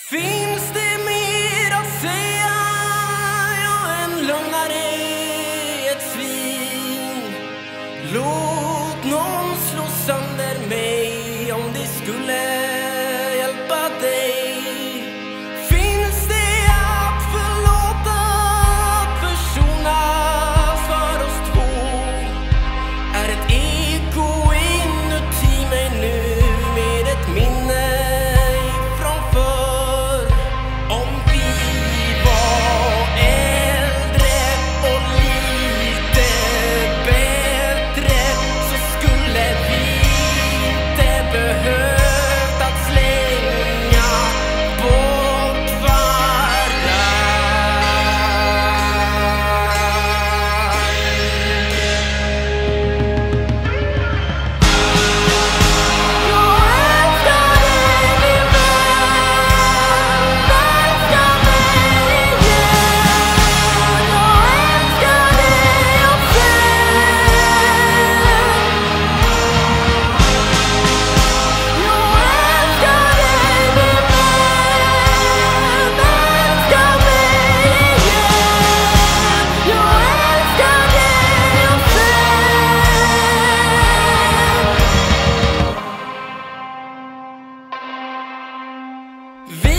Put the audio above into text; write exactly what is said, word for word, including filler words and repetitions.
Finns det mer att säga? Jag en lögnare, ett svin. Låt någon slå sönder mig om det skulle hjälpa dig. Finns det att förlåta, att försonas för oss två? Är ett eko inuti mig nu med ett minne ifrån förr. Om vi var äldre och lite bättre så skulle vi inte behövt att slänga bort varandra. Vi